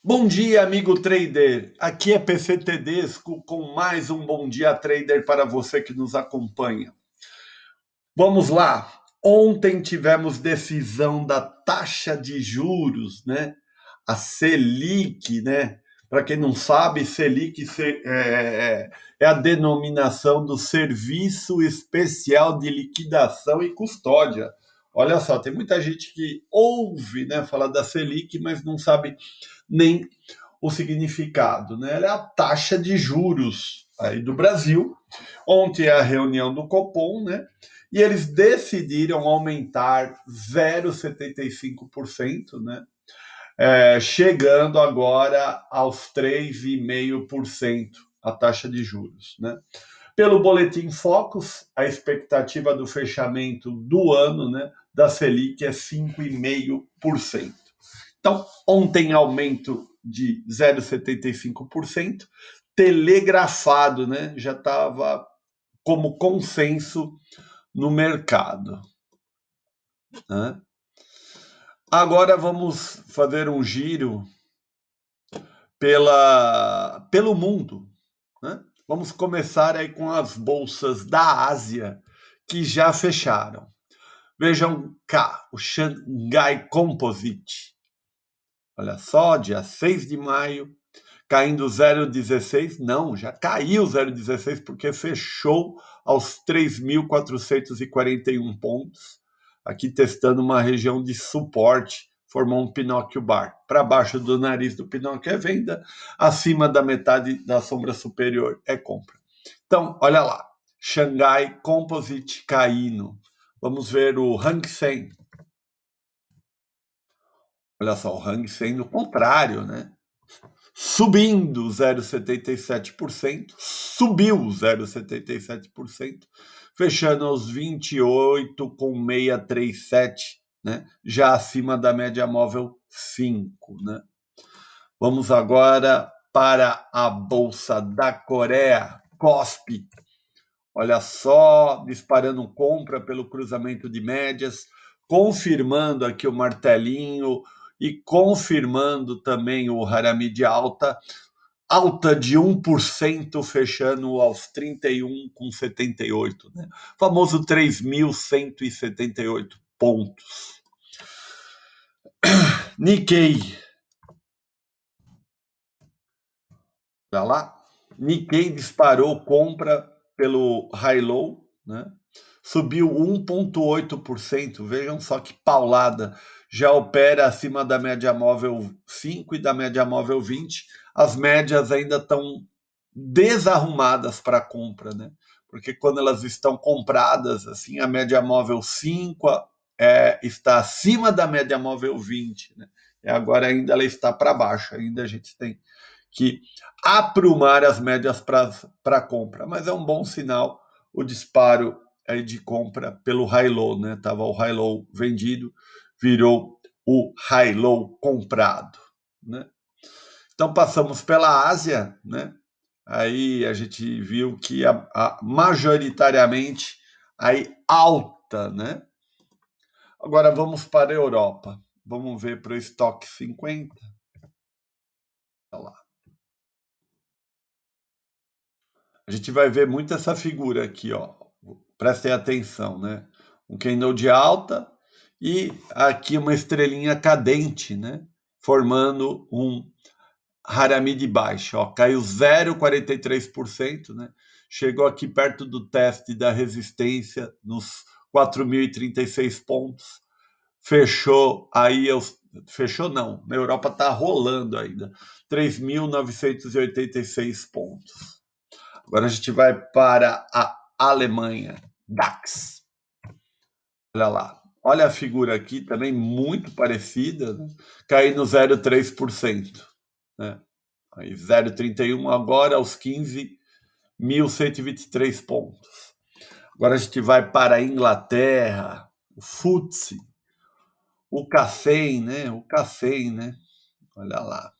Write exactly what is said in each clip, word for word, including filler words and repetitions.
Bom dia, amigo trader. Aqui é P C Tedesco com mais um Bom Dia Trader para você que nos acompanha. Vamos lá. Ontem tivemos decisão da taxa de juros, né? A Selic, né? Para quem não sabe, Selic é, é a denominação do Serviço Especial de Liquidação e Custódia. Olha só, tem muita gente que ouve, né, falar da Selic, mas não sabe nem o significado, né? Ela é a taxa de juros aí do Brasil. Ontem é a reunião do Copom, né? E eles decidiram aumentar zero vírgula setenta e cinco por cento, né? É, chegando agora aos três vírgula cinco por cento a taxa de juros, né? Pelo Boletim Focus, a expectativa do fechamento do ano, né, da Selic é cinco vírgula cinco por cento. Então, ontem aumento de zero vírgula setenta e cinco por cento, telegrafado, né? Já estava como consenso no mercado, né? Agora vamos fazer um giro pela, pelo mundo, né? Vamos começar aí com as bolsas da Ásia que já fecharam. Vejam cá, o Shanghai Composite. Olha só, dia seis de maio, caindo zero vírgula dezesseis, não, já caiu zero vírgula dezesseis porque fechou aos três mil quatrocentos e quarenta e um pontos, aqui testando uma região de suporte, formou um Pinóquio Bar. Para baixo do nariz do Pinóquio é venda, acima da metade da sombra superior é compra. Então, olha lá, Shanghai Composite caindo. Vamos ver o Hang Seng. Olha só, o Hang Seng no contrário, né? Subindo zero vírgula setenta e sete por cento, subiu zero vírgula setenta e sete por cento, fechando aos vinte e oito vírgula seiscentos e trinta e sete, né? Já acima da média móvel cinco, né? Vamos agora para a bolsa da Coreia, Kospi. Olha só, disparando compra pelo cruzamento de médias, confirmando aqui o martelinho e confirmando também o Harami de alta, alta de um por cento, fechando aos trinta e um vírgula setenta e oito, né? Famoso três mil cento e setenta e oito pontos. Nikkei. Olha lá. Nikkei disparou compra pelo high low, né? Subiu um vírgula oito por cento. Vejam só que paulada. Já opera acima da média móvel cinco e da média móvel vinte. As médias ainda estão desarrumadas para compra, né? Porque quando elas estão compradas, assim, a média móvel cinco é, está acima da média móvel vinte, né? E agora ainda ela está para baixo, ainda a gente tem que aprumar as médias para compra, mas é um bom sinal o disparo aí de compra pelo high-low, né? Tava o high-low vendido, virou o high-low comprado, né? Então passamos pela Ásia, né? Aí a gente viu que a, a, majoritariamente aí alta, né? Agora vamos para a Europa. Vamos ver para o estoque cinquenta. Olha lá. A gente vai ver muito essa figura aqui, ó. Prestem atenção, né? Um candle de alta e aqui uma estrelinha cadente, né? Formando um Harami de baixa, ó, caiu zero vírgula quarenta e três por cento, né? Chegou aqui perto do teste da resistência nos quatro mil e trinta e seis pontos. Fechou aí, fechou não, na Europa tá rolando ainda, três mil novecentos e oitenta e seis pontos. Agora a gente vai para a Alemanha, DAX. Olha lá. Olha a figura aqui, também muito parecida, né? Caindo zero vírgula três por cento, né? Aí zero vírgula trinta e um agora aos quinze mil cento e vinte e três pontos. Agora a gente vai para a Inglaterra, o F T S E, o CACEM, né? O CACEM, né? Olha lá.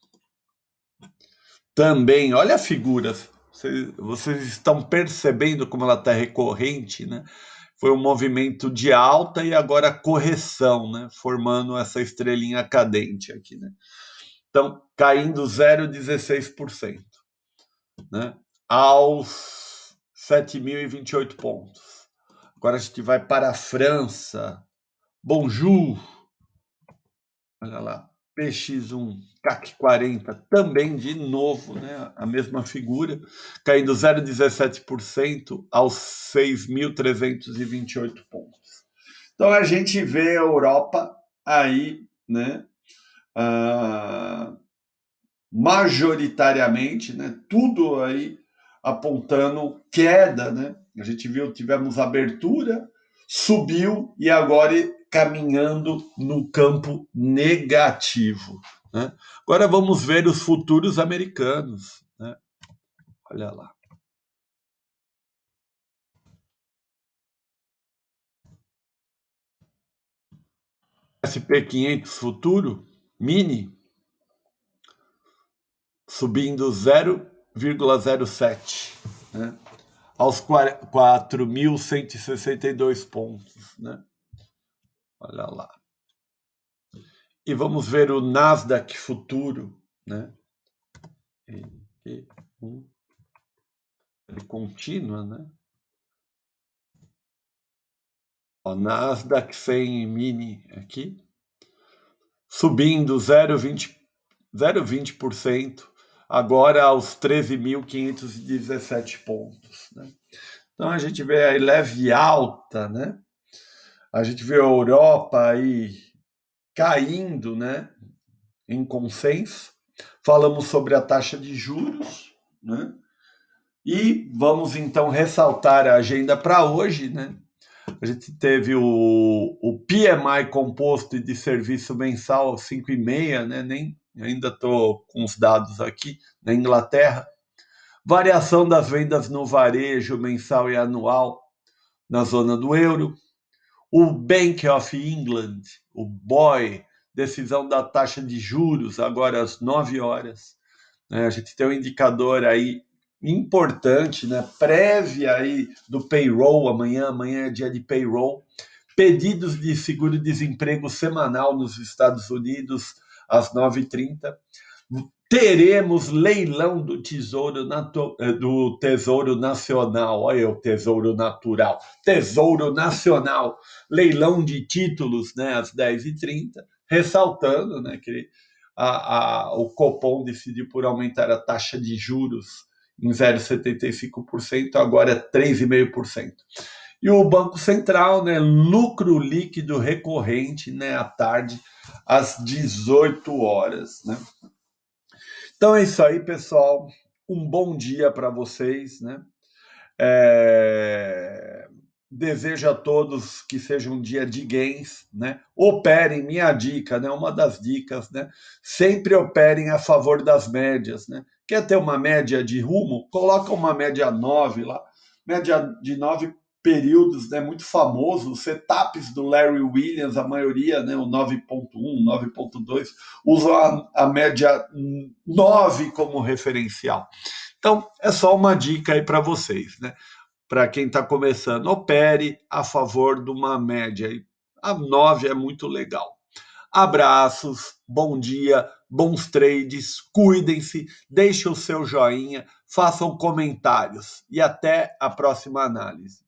Também, olha a figura. Vocês, vocês estão percebendo como ela está recorrente, né? Foi um movimento de alta e agora correção, né? Formando essa estrelinha cadente aqui, né? Então, caindo zero vírgula dezesseis por cento, né? Aos sete mil e vinte e oito pontos. Agora a gente vai para a França. Bonjour. Olha lá. P X um, C A C quarenta, também de novo, né? A mesma figura, caindo zero vírgula dezessete por cento aos seis mil trezentos e vinte e oito pontos. Então a gente vê a Europa aí, né? Ah, majoritariamente, né? Tudo aí apontando queda, né? A gente viu, tivemos abertura, subiu e agora caminhando no campo negativo, né? Agora vamos ver os futuros americanos, né? Olha lá. S e P quinhentos futuro, mini, subindo zero vírgula zero sete, né? Aos quatro mil cento e sessenta e dois pontos, né? Olha lá. E vamos ver o Nasdaq futuro, né? Ele continua, né? O Nasdaq cem mini aqui, subindo zero vírgula vinte por cento, agora aos treze mil quinhentos e dezessete pontos, né? Então a gente vê aí leve alta, né? A gente vê a Europa aí caindo, né? Em consenso. Falamos sobre a taxa de juros, né? E vamos então ressaltar a agenda para hoje, né? A gente teve o, o P M I composto de serviço mensal cinco vírgula cinco, né? Nem, ainda estou com os dados aqui, na Inglaterra. Variação das vendas no varejo mensal e anual na zona do euro. O Bank of England, o B O E, decisão da taxa de juros, agora às nove horas. A gente tem um indicador aí importante, né? Prévia aí do payroll, amanhã, amanhã é dia de payroll. Pedidos de seguro-desemprego semanal nos Estados Unidos, às nove e trinta. Teremos leilão do Tesouro, do Tesouro Nacional, olha o Tesouro Natural, Tesouro Nacional, leilão de títulos, né, às dez e trinta, ressaltando, né, que a, a, o Copom decidiu por aumentar a taxa de juros em zero vírgula setenta e cinco por cento, agora é três vírgula cinco por cento. E o Banco Central, né, lucro líquido recorrente, né, à tarde, às dezoito horas, né? Então é isso aí, pessoal. Um bom dia para vocês, né? É... Desejo a todos que seja um dia de gains, né? Operem, minha dica, né? Uma das dicas, né? Sempre operem a favor das médias, né? Quer ter uma média de rumo? Coloca uma média nove lá, média de nove períodos, né? Muito famoso, os setups do Larry Williams, a maioria, né? O nove ponto um, nove ponto dois, usam a, a média nove como referencial. Então, é só uma dica aí para vocês, né? Para quem está começando, opere a favor de uma média. A nove é muito legal. Abraços, bom dia, bons trades, cuidem-se, deixem o seu joinha, façam comentários e até a próxima análise.